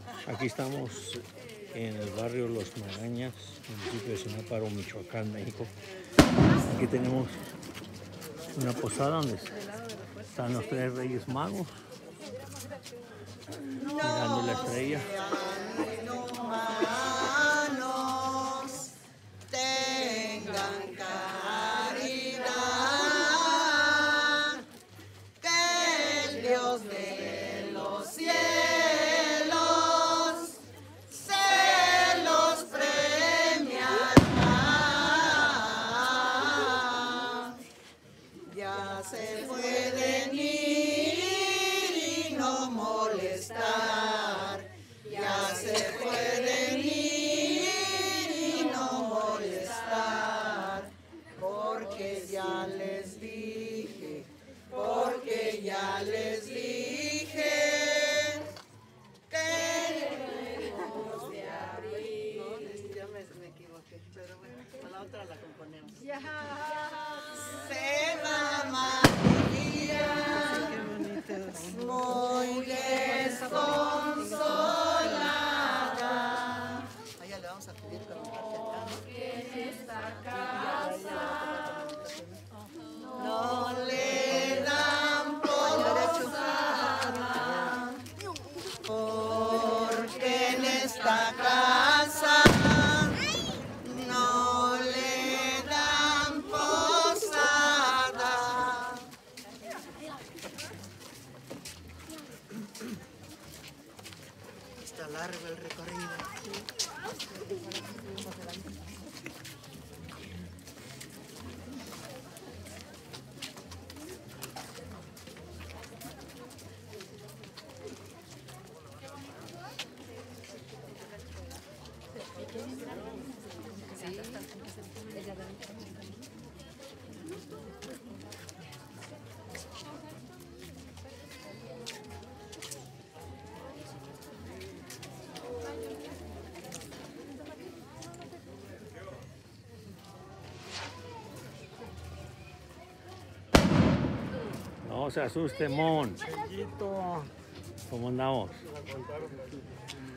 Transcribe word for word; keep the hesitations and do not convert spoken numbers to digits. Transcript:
Aquí estamos en el barrio Los Magañas, municipio de Cinéparo, Michoacán, México. Aquí tenemos una posada donde están los tres Reyes Magos mirando la estrella. Se pueden ir y no molestar, ya se pueden ir y no molestar, porque ya les dije, porque ya les dije que debemos de abrir. No, ya me, me equivoqué, pero bueno, a la otra la componemos. Ya. Muy desconsolada. Allá le vamos a pedir con un acá. En esta casa no le dan posada, porque en esta casa no le dan posada. Está largo el recorrido. No se asuste, Mon. ¿Cómo andamos?